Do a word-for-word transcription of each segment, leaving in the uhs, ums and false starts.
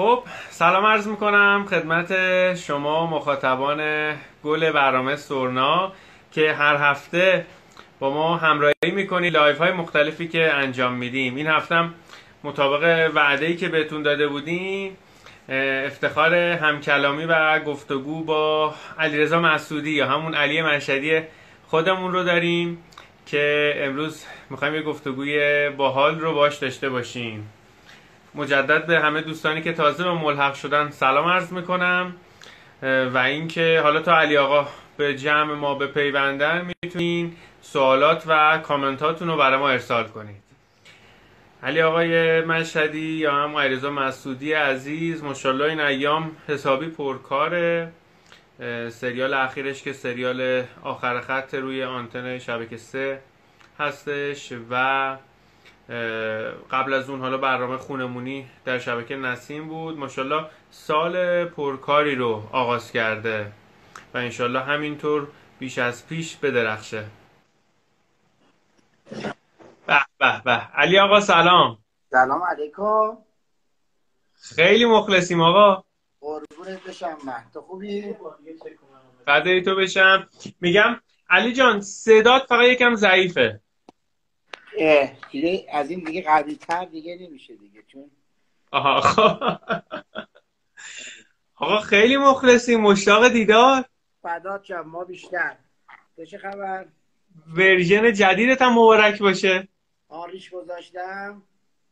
خب سلام عرض میکنم خدمت شما مخاطبان گل برنامه سورنا که هر هفته با ما همراهی میکنید لایف های مختلفی که انجام میدیم. این هفتم مطابق وعده‌ای که بهتون داده بودیم افتخار همکلامی و گفتگو با علیرضا مسعودی یا همون علی مشهدی خودمون رو داریم که امروز میخوایم یه گفتگوی باحال رو باش داشته باشیم. مجدد به همه دوستانی که تازه به ملحق شدن سلام عرض میکنم و اینکه حالا تا علی آقا به جمع ما بپیوندن میتونین سوالات و کامنتاتون رو برای ما ارسال کنید. علی آقای مشهدی یا هم علیرضا مسعودی عزیز ماشاءالله این ایام حسابی پرکاره. سریال اخیرش که سریال آخر خط روی آنتن شبکه سه هستش و قبل از اون حالا برنامه خونمونی در شبکه نسیم بود. ماشاءالله سال پرکاری رو آغاز کرده و انشالله همینطور بیش از پیش بدرخشه. به به به علی آقا سلام. سلام علیکم. خیلی مخلصیم آقا. قربونت بشم. من تو خوبی؟ فدای تو بشم. میگم علی جان صدات فقط یکم ضعیفه. اه دیگه از این دیگه قوی تر دیگه نمیشه دیگه چون آها آقا آقا خیلی مخلصیم، مشتاق دیدار. فدات شم. ما بیشتر. تو چه خبر؟ ورژن جدیدت هم مبارک باشه. آریش گذاشتم.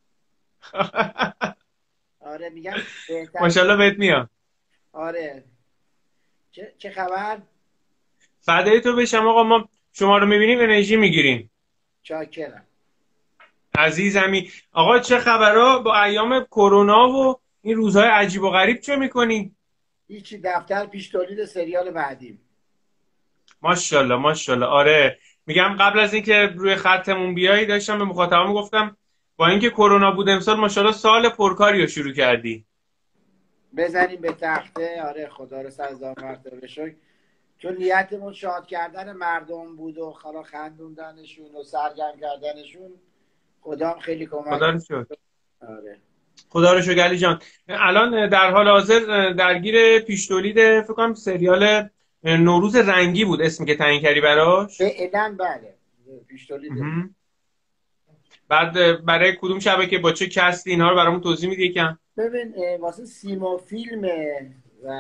آره میگم بهتر. ماشاءالله بهت میاد. آره چه, چه خبر؟ فدای تو بشم آقا، ما شما رو میبینیم انرژی میگیریم. چاکرم. عزیزمی. آقا چه خبرها با ایام کرونا و این روزهای عجیب و غریب چه میکنی؟ هیچی، دفتر پیش تولید سریال بعدیم. ماشاءالله ماشاءالله. آره میگم قبل از اینکه روی خطمون بیایی داشتم به مخاطبم گفتم با اینکه کرونا بود امسال ماشاءالله سال پرکاری رو شروع کردی. بزنیم به تخته. آره خدا رو صد هزار مرتبه بشکر، چون نیتمون شاد کردن مردم بود و خلا خندوندنشون و سرگرم کردنشون. خدا هم خیلی کمک. خدا رو شکر. آره خدا رو شکر علی جان. الان در حال حاضر درگیر پیش تولید فکر کنم سریال نوروز رنگی بود اسمی که تعیین کردی براش. فعلا بله پیش تولید. بعد برای کدوم شبکه با چه کستی اینا رو برامون توضیح میدی یکم؟ ببین واسه سیما فیلمه و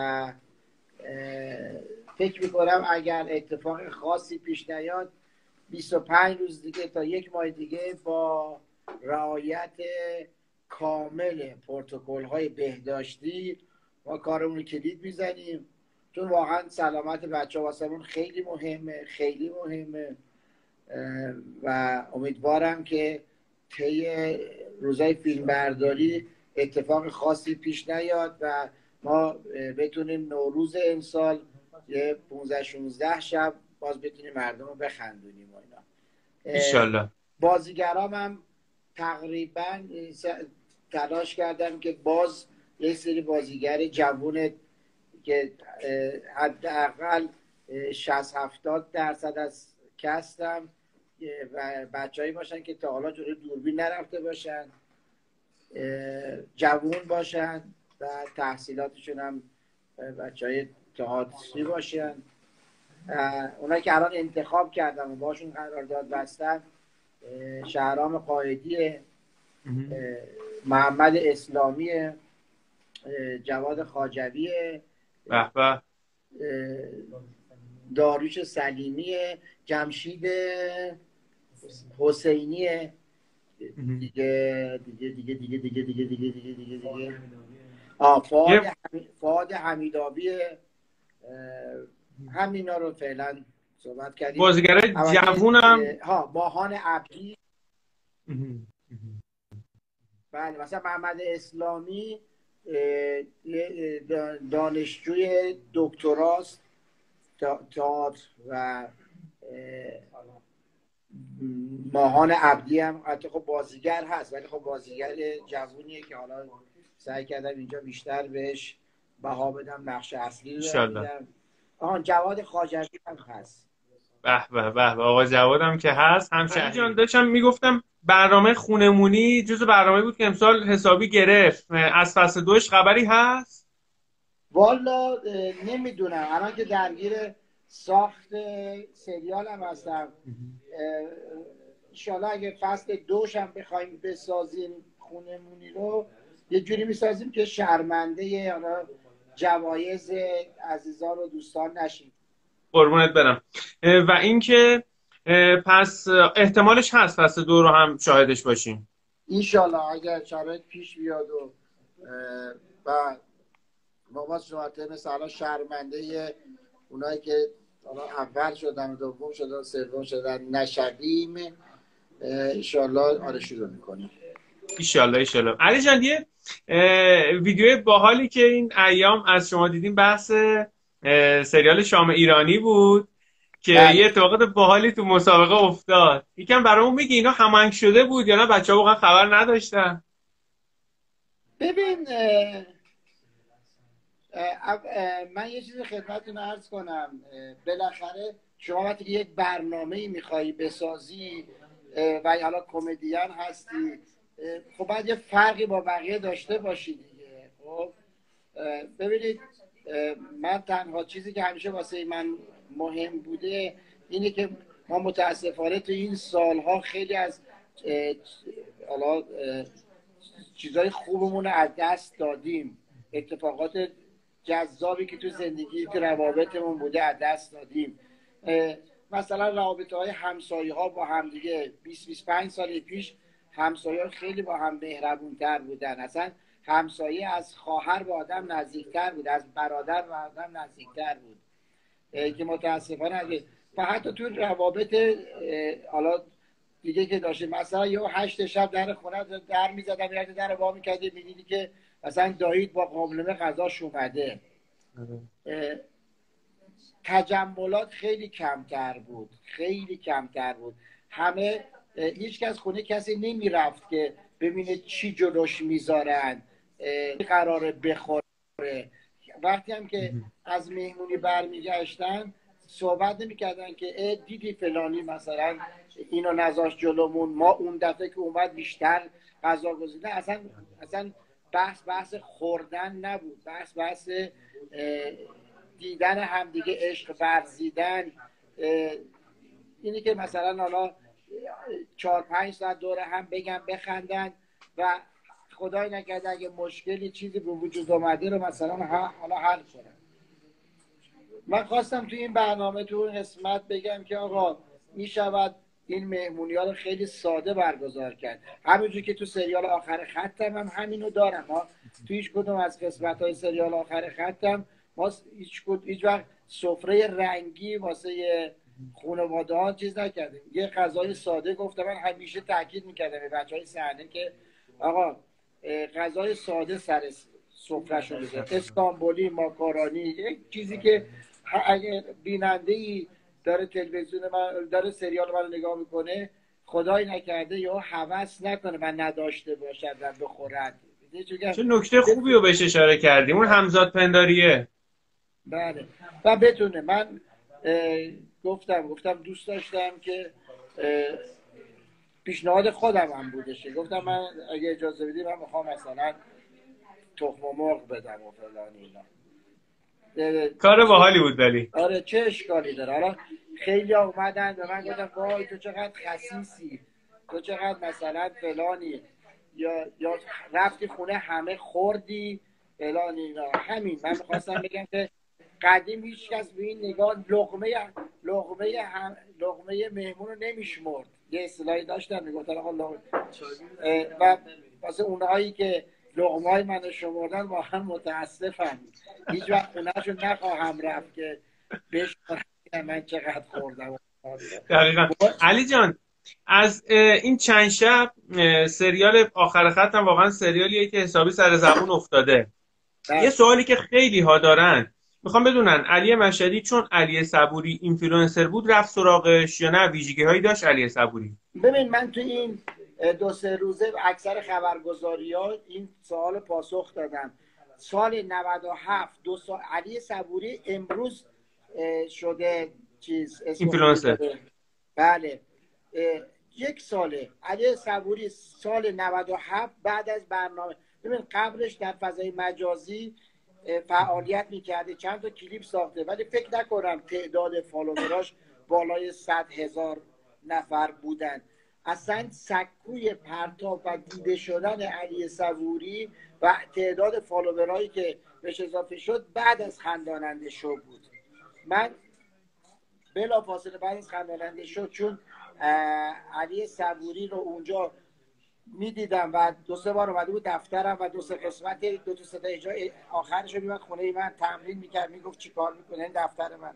فکر میکنم اگر اتفاق خاصی پیش نیاد بیست و پنج روز دیگه تا یک ماه دیگه با رعایت کامل پروتکل های بهداشتی ما کارمون رو کلید میزنیم، چون واقعا سلامت بچه ها واسمون خیلی مهمه خیلی مهمه و امیدوارم که طی روزای فیلم برداری اتفاق خاصی پیش نیاد و ما بتونیم نوروز امسال یه پانزده شانزده شب باز بتونیم مردم رو بخندونیم و اینا. انشالله. بازیگرام هم تقریبا تلاش کردم که باز یه سری بازیگر جوون که حداقل شصت هفتاد درصد از کستم و بچه‌ای باشن که تا حالا جلوی دوربین نرفته باشن، جوون باشن و تحصیلاتشون هم بچه‌های تئاتری باشن. اونا که الان انتخاب کردم و باشون قرارداد بستم شهرام قائدی، محمد اسلامی، جواد خواجوی، به به، داریوش سلیمی، جمشید حسینی، دیگه دیگه دیگه دیگه دیگه دیگه دیگه دیگه دیگه دیگه آ فؤاد فؤاد حمیدآبی. همینا رو فعلا صحبت کردیم. بازیگرای جوونم ها ماهان عبدی. بله مثلا محمد اسلامی دانشجوی دکتراست تئاتر و ماهان عبدی هم حتی خب بازیگر هست ولی خب بازیگر جوونیه که حالا سعی کردم اینجا بیشتر بهش بها بدم، نقش اصلی رو بدم. آها جواد خواجوی هم هست. به به به به. آقا جوادم که هست همشهری جان. داشتم میگفتم برنامه خونمونی جزو برنامه بود که امسال حسابی گرفت. از فصل دوش خبری هست؟ والا نمیدونم، الان که درگیر ساخت سریال هم هستم. انشالله اگه فصل دوش هم بخوایم بسازیم خونمونی رو یه جوری میسازیم که شرمنده حالا جوایز عزیزان و دوستان نشیم. قربونت برم. و اینکه پس احتمالش هست فصل دو رو هم شاهدش باشیم انشالله اگر شرایط پیش بیاد و و ما شما مثلا شرمنده اونایی که اول شدن و دوم شدن و سوم شدن نشویم، انشالله آره شروع میکنیم. ایشالله ایشالله. علی جان یه ویدیو باحالی که این ایام از شما دیدیم بحث سریال شام ایرانی بود که بله. یه اتفاقات باحالی تو مسابقه افتاد. یکم برامون میگی اینا هماهنگ شده بود یا نه بچه‌ها واقعا خبر نداشتن؟ ببین اه اه اه من یه چیزی خدمتتون عرض کنم. بالاخره شما وقتی که یک برنامه‌ای میخوایی بسازی و حالا کمدین هستی، خب باید یه فرقی با بقیه داشته باشی دیگه. خب ببینید من تنها چیزی که همیشه واسه من مهم بوده اینه که ما متاسفانه تو این سالها خیلی از حالا چیزای خوبمون رو از دست دادیم، اتفاقات جذابی که تو زندگی تو روابطمون بوده از دست دادیم. مثلا رابطه های همسایه ها با هم دیگه بیست بیست و پنج سال پیش همسایه ها خیلی با هم مهربون تر بودن، اصلا همسایه از خواهر به آدم نزدیکتر بود، از برادر به آدم نزدیکتر بود که متاسفانه اگه و حتی تو روابط حالا دیگه که داشته مثلا یه هشت شب در خونه در میزدم یا در وا میکردی میدیدی که مثلا دایید با قابلمه غذاش اومده. تجملات خیلی کمتر بود، خیلی کمتر بود. همه هیچ کس خونه کسی نمیرفت که ببینه چی جلوش میذارن، قراره بخوره. وقتی هم که از مهمونی برمیگشتن صحبت نمیکردن که دیدی فلانی مثلا اینو نذاش جلومون، ما اون دفعه که اومد بیشتر غذا گزیدن. اصلا اصلا بحث بحث خوردن نبود، بحث بحث دیدن همدیگه، عشق ورزیدن. اینی که مثلا حالا چهار پنج ساعت دور هم بگم بخندن و خدای نکرده اگه مشکلی چیزی به وجود اومده رو مثلا حالا حل کنن. من خواستم تو این برنامه تو این قسمت بگم که آقا میشود این مهمونی ها رو خیلی ساده برگزار کرد، همونجور که تو سریال آخر ختم هم همینو دارم. ما تو هیچ کدوم از قسمت های سریال آخر ختم ما هیچ هیچ وقت سفره رنگی واسه خانواده ها چیز نکردیم، یه غذای ساده گفتم. من همیشه تاکید میکردم به بچهای صحنه که آقا غذای ساده سر سفره شو بذار، استانبولی، ماکارونی، یک چیزی که اگه بیننده ای داره تلویزیون من داره سریال من نگاه میکنه خدای نکرده یا هوس نکنه و نداشته باشد و بخورد. چه نکته خوبی رو بهش اشاره کردیم، اون همزاد پنداریه. بله و بتونه. من گفتم گفتم دوست داشتم که پیشنهاد خودم هم بودشه، گفتم من اگه اجازه بدی من میخوام مثلا تخم مرغ بدم و فلان اینا. کار باحالی بود ولی آره چه اشکالی داره. حالا خیلی اومدن به من گفتن وای تو چقدر خسیسی، تو چقدر مثلا فلانی، یا یا رفتی خونه همه خوردی فلان اینا. همین من میخواستم بگم که قدیم هیچ کس به این نگاه لقمه لقمه هم لقمه مهمون رو نمیشمرد. یه اصطلاحی داشتن میگفتن آقا لقمه و واسه اونهایی که لقمه های منو شمردن واقعا متاسفم. هیچ وقت خونه‌شون نخواهم رفت که بشمرن من چقدر خوردم. دقیقا. علی جان از این چند شب سریال آخر ختم واقعا سریالیه که حسابی سر زبون افتاده. ده. یه سوالی که خیلی ها دارن میخوام بدونن علی مشهدی چون علی صبوری اینفلوئنسر بود رفت سراغش یا نه ویژگی هایی داشت علی صبوری؟ ببین من تو این دو سه روزه اکثر خبرگزاری ها این سوال پاسخ دادم. سال نود و هفت دو سال علی صبوری امروز شده چیز اسم خوبی اینفلوئنسر. داره. بله یک ساله علی صبوری سال نود و هفت بعد از برنامه، ببین قبلش در فضای مجازی فعالیت میکرده، چند تا کلیپ ساخته، ولی فکر نکنم تعداد فالووراش بالای صد هزار نفر بودن. اصلا سکوی پرتاب و دیده شدن علی صبوری و تعداد فالوورایی که بهش اضافه شد بعد از خنداننده شو بود. من بلا فاصله بعد از خنداننده شو، چون علی صبوری رو اونجا میدیدم و دو سه بار اومده بود دفترم و دو سه قسمت دو تا سه تا اجرای آخرش رو میومد خونه من تمرین میکرد، میگفت چی کار میکنه این دفتر من،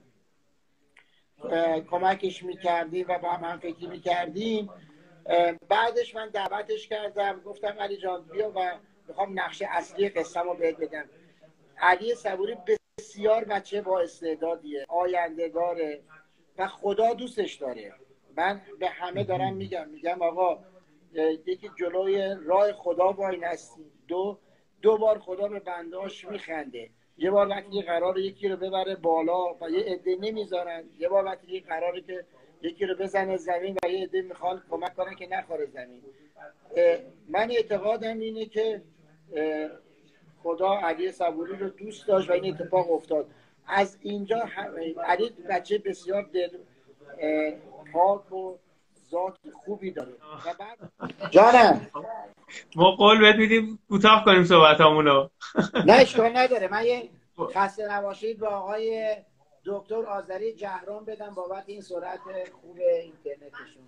کمکش میکردیم و با هم هم فکری میکردیم. بعدش من دعوتش کردم، گفتم علی جان بیا و میخوام نقشه اصلی قصه رو بهت بدم. علی صبوری بسیار بچه با استعدادیه، آینده داره و خدا دوستش داره. من به همه دارم میگم میگم آقا یکی جلوی راه خدا وای نستی، دو دو بار خدا به بنداش میخنده. یه بار وقتی قراره یکی رو ببره بالا و یه عده نمیذارن، یه بار وقتی قراره که یکی رو بزنه زمین و یه عده میخوان کمک کنن که نخوره زمین. من اعتقادم اینه که خدا علی صبوری رو دوست داشت و این اتفاق افتاد. از اینجا علی بچه بسیار دل پاک و ذات خوبی داره. و بعد جانم ما قول بهت میدیم کوتاه کنیم صحبتامونو. نه اشکال نداره. من یه خسته نباشید با آقای دکتر آذری جهران بدم بابت این سرعت خوب اینترنتشون.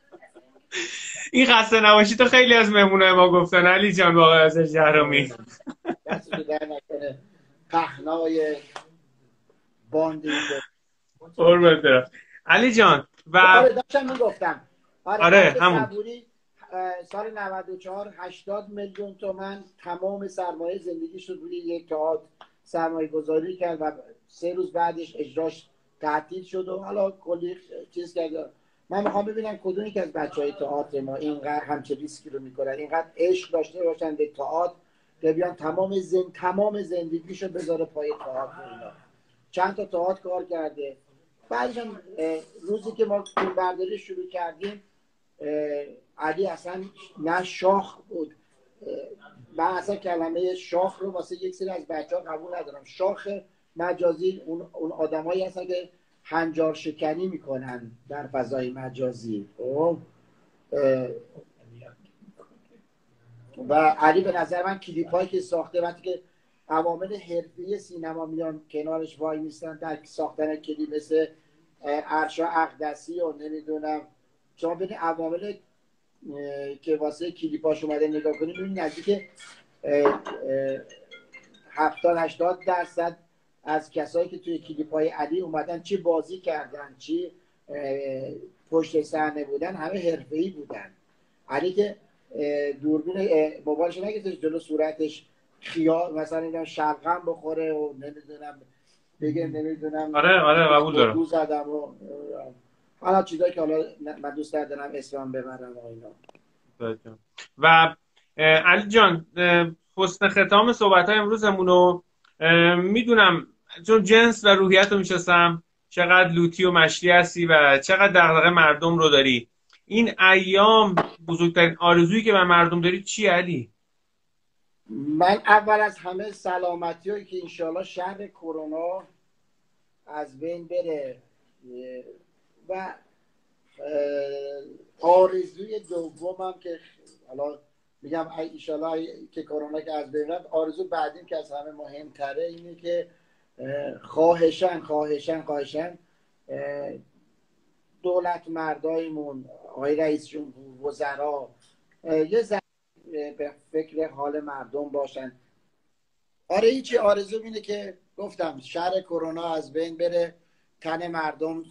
این خسته نباشید تو خیلی از مهمونای ما گفتن علی جان با آقای آذری جهرامی. دست رو در نکنه پهنای باندی. قربونت برم علی جان. و آره داشتم میگفتم آره, آره همون صبوری سال نود و چهار هشتاد میلیون تومان تمام سرمایه زندگیش رو روی یک تئاتر سرمایه گذاری کرد و سه روز بعدش اجراش تعطیل شد و حالا کلی چیز کرد. من میخوام ببینم کدومی که از بچهای تئاتر ما اینقدر همچه ریسکی رو میکنن، اینقدر عشق داشته باشن به تئاتر که بیان تمام زن... تمام زندگیشو بذاره پای تئاتر. اینا چند تا تئاتر کار کرده. بعدش روزی که ما فیلم برداری شروع کردیم علی اصلا نه شاخ بود. من اصلا کلمه شاخ رو واسه یک سری از بچه ها قبول ندارم. شاخ مجازی اون, اون آدم هستن که هنجار شکنی میکنن در فضای مجازی. و علی به نظر من کلیپ هایی که ساخته وقتی که عوامل حرفی سینما میان کنارش وای میستن در ساختن کلیپ، مثل ارشا اقدسی و نمیدونم شما ببینید عوامل که واسه کلیپاش اومده نگاه کنید ببینید نزدیک هفتاد هشتاد درصد از کسایی که توی کلیپای علی اومدن چی بازی کردن چی پشت صحنه بودن همه حرفه‌ای بودن. علی که دوربین موبایلش نگذاشت جلو صورتش خیال مثلا اینا شلغم بخوره و نمیدونم بگه نمیدونم آره آره قبول دارم دو زدم و حالا چیزایی که حالا من دوست دارم اسمم ببرم و اینا. و علی جان حسن ختام صحبت‌های امروزمون رو میدونم چون جنس و روحیت رو میشستم چقدر لوتی و مشتی هستی و چقدر دغدغه مردم رو داری. این ایام بزرگترین آرزویی که به مردم داری چی علی؟ من اول از همه سلامتی هایی که انشالله شر کرونا از بین بره و آرزوی دومم که حالا میگم انشالله که کرونا که از بین رفت، آرزو بعدیم که از همه مهمتره اینه که خواهشن خواهشن خواهشن دولت مردایمون آقای رئیس جمهور وزرا یه ذره به فکر حال مردم باشن. آره هیچی آرزو اینه که گفتم شر کرونا از بین بره، تن مردم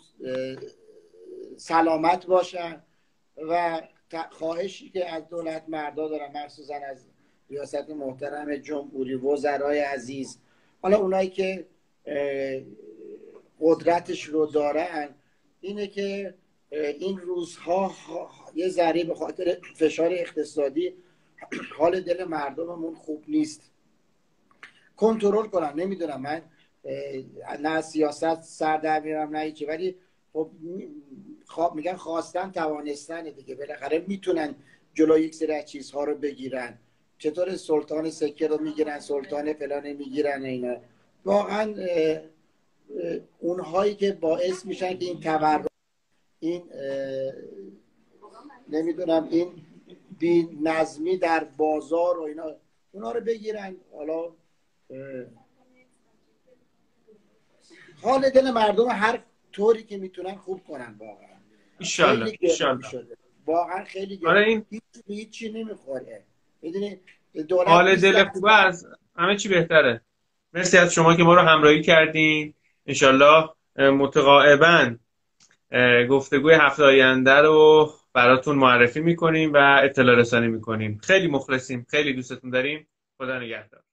سلامت باشن و خواهشی که از دولت مردا دارم مخصوصا از ریاست محترم جمهوری وزرای عزیز، حالا اونایی که قدرتش رو دارن، اینه که این روزها یه ذره به خاطر فشار اقتصادی حال دل مردممون خوب نیست، کنترل کنن. نمیدونم من نه سیاست سر در میرم نه هیچی، ولی خب خواب میگن خواستن توانستن دیگه، بالاخره میتونن جلوی یک سری از چیزها رو بگیرن. چطور سلطان سکه رو میگیرن، سلطان فلان میگیرن، اینا واقعا اونهایی که باعث میشن که این تورم، این نمیدونم این بی نظمی در بازار و اینا، اونا رو بگیرن. حالا حال دل مردم هر طوری که میتونن خوب کنن. واقعا ایشالله ایشالله شده، واقعا خیلی گرم. آره این هیچ هیچی نمیخوره. میدونی دولت حال دل خوبه از همه چی بهتره. مرسی از شما که ما رو همراهی کردین. انشالله متقاعباً گفتگوی هفته آینده رو براتون معرفی میکنیم و اطلاع رسانی میکنیم. خیلی مخلصیم، خیلی دوستتون داریم. خدا نگهدار.